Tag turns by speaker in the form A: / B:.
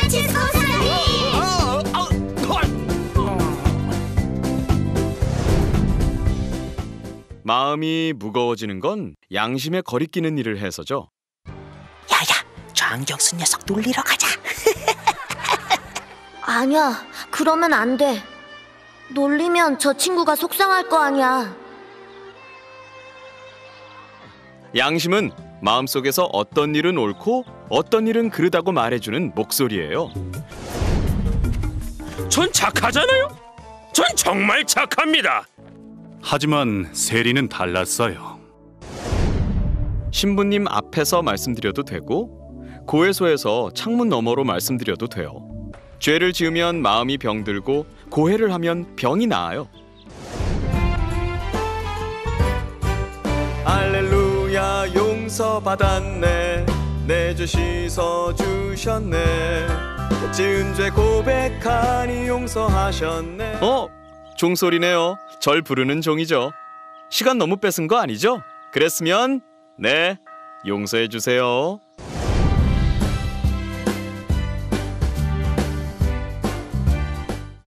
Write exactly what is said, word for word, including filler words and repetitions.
A: 프란치스코
B: 마음이 무거워지는 건 양심에 거리끼는 일을 해서죠.
C: 야야, 저 안경 쓴 녀석 놀리러 가자.
A: 아니야, 그러면 안 돼. 놀리면 저 친구가 속상할 거 아니야.
B: 양심은 마음속에서 어떤 일은 옳고 어떤 일은 그르다고 말해주는 목소리예요.
D: 전 착하잖아요. 전 정말 착합니다.
E: 하지만 세리는 달랐어요.
B: 신부님 앞에서 말씀드려도 되고 고해소에서 창문 너머로 말씀드려도 돼요. 죄를 지으면 마음이 병들고 고해를 하면 병이 나아요. 할렐루야, 용서받았네. 내 죄 씻어주셨네. 지은 죄 고백하니 용서하셨네. 어? 종소리네요. 절 부르는 종이죠. 시간 너무 뺏은 거 아니죠? 그랬으면 네, 용서해 주세요.